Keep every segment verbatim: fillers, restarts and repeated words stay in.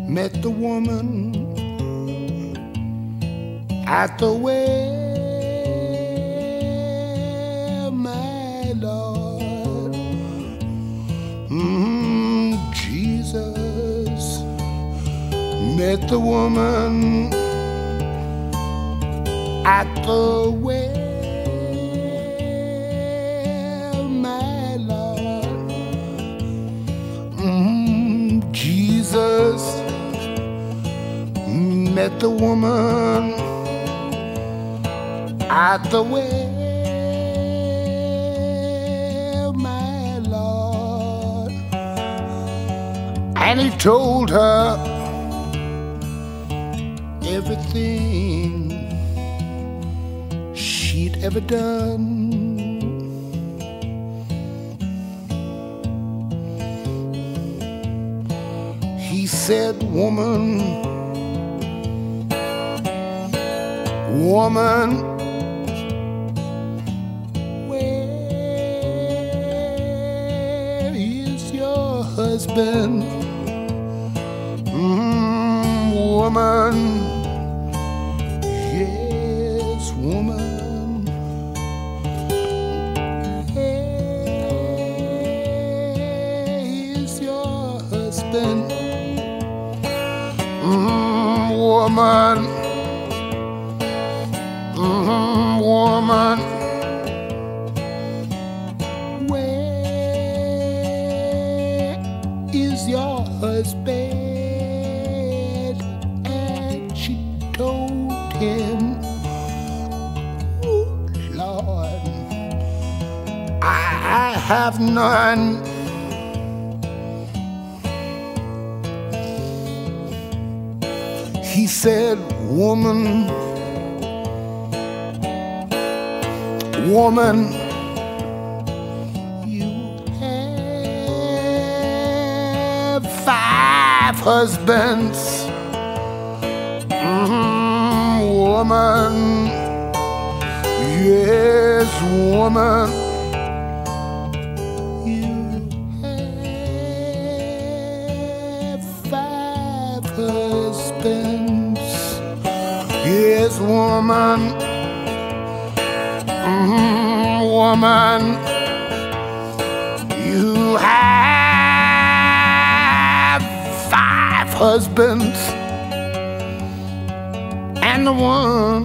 met the woman at the well, my Lord. Mm, Jesus met the woman at the well, my Lord. Mm, Jesus met the woman at the well, my Lord. And he told her everything she'd ever done. He said, woman, woman, where is your husband? Mm, woman, yes, woman, where is your husband? Mm, woman, mm, woman, where is your husband? And she told him, oh, Lord, I have none. He said, woman, woman, you have five husbands. Mm, woman, yes, woman, you have five husbands. Yes, woman, mm, woman, you have five husbands, and the one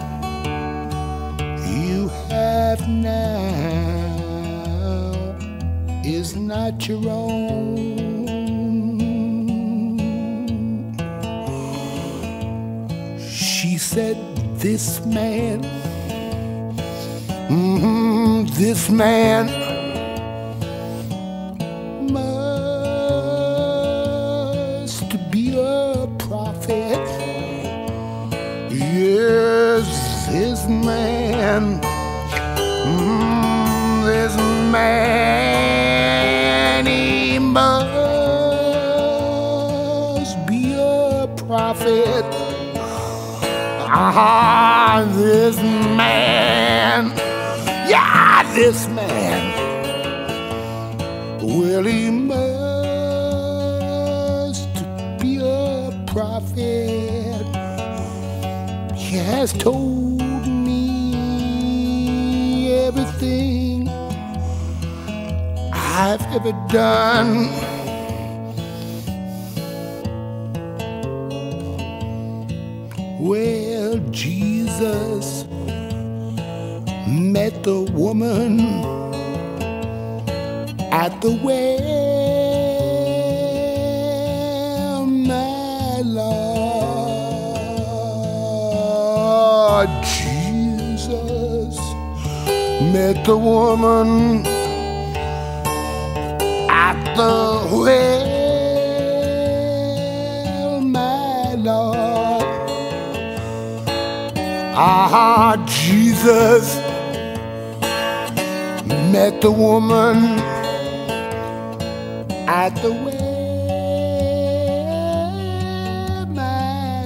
you have now is not your own. She said, this man, mm-hmm, this man must be a prophet. Yes, this man, mm, this man, he must be a prophet. Ah, this man, yeah, this man, well, he must be a prophet. He has told me everything I've ever done. Well, Jesus met the woman at the well, my Lord. Jesus met the woman at the well, my Lord. Ah, Jesus met the woman at the well, my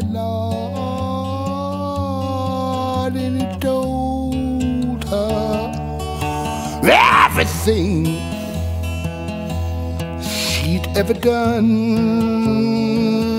Lord, and he told her everything she'd ever done.